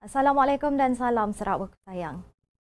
Assalamualaikum dan salam Sarawak sayang.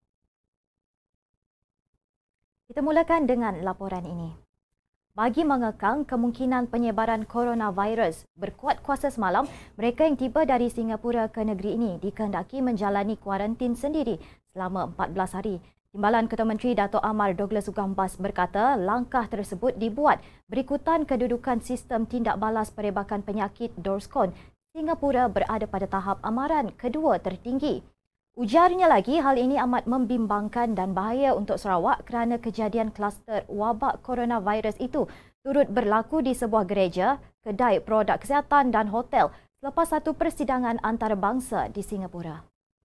Kita mulakan dengan laporan ini. Bagi mengekang kemungkinan penyebaran coronavirus, berkuat kuasa semalam, mereka yang tiba dari Singapura ke negeri ini dikehendaki menjalani kuarantin sendiri selama 14 hari. Timbalan Ketua Menteri Dato' Amar Douglas Ugambas berkata langkah tersebut dibuat berikutan kedudukan sistem tindak balas perebakan penyakit DORSCON. Singapura berada pada tahap amaran kedua tertinggi. Ujarnya lagi, hal ini amat membimbangkan dan bahaya untuk Sarawak kerana kejadian kluster wabak coronavirus itu turut berlaku di sebuah gereja, kedai produk kesihatan dan hotel selepas satu persidangan antarabangsa di Singapura.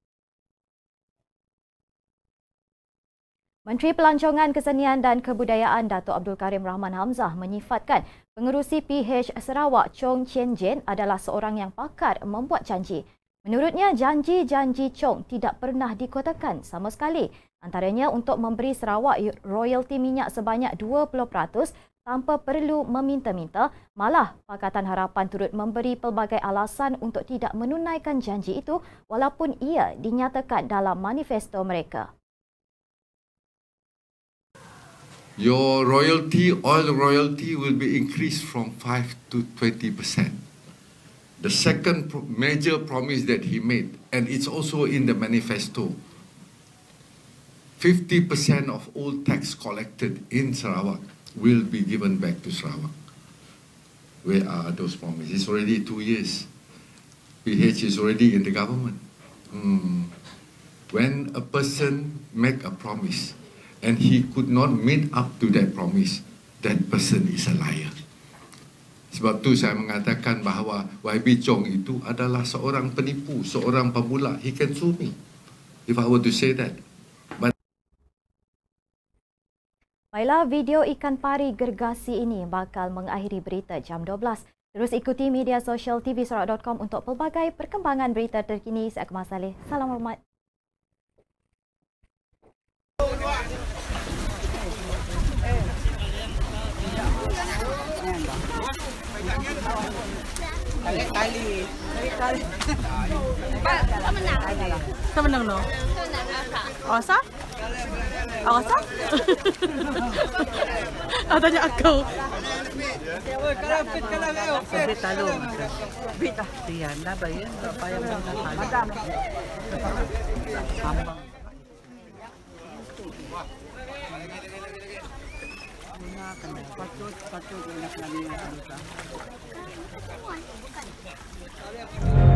Menteri Pelancongan Kesenian dan Kebudayaan Dato' Abdul Karim Rahman Hamzah menyifatkan pengerusi PH Sarawak Chong Chien Jin adalah seorang yang pakar membuat janji. Menurutnya, janji-janji Chong tidak pernah dikotakan sama sekali. Antaranya untuk memberi Sarawak royalti minyak sebanyak 20% tanpa perlu meminta-minta. Malah, Pakatan Harapan turut memberi pelbagai alasan untuk tidak menunaikan janji itu walaupun ia dinyatakan dalam manifesto mereka. Your oil royalty will be increased from 5 to 20%. The second major promise that he made, and it's also in the manifesto, 50% of all tax collected in Sarawak will be given back to Sarawak. Where are those promises? It's already 2 years. PH is already in the government. When a person make a promise and he could not meet up to that promise, that person is a liar. Sebab tu saya mengatakan bahawa YB Chong itu adalah seorang penipu, seorang pemula. He can sue me if I were to say that. Baiklah, video ikan pari gergasi ini bakal mengakhiri berita jam 12. Terus ikuti media sosial tvsarawak.com untuk pelbagai perkembangan berita terkini. Saya Akmal Saleh. Salam hormat. Tali. Siapa menang no? Asa? Asa? Tanya aku. Bit talo. Bit ah. Diyan na ba yan? Payang ba na talo? Ambang. Patut nak lagi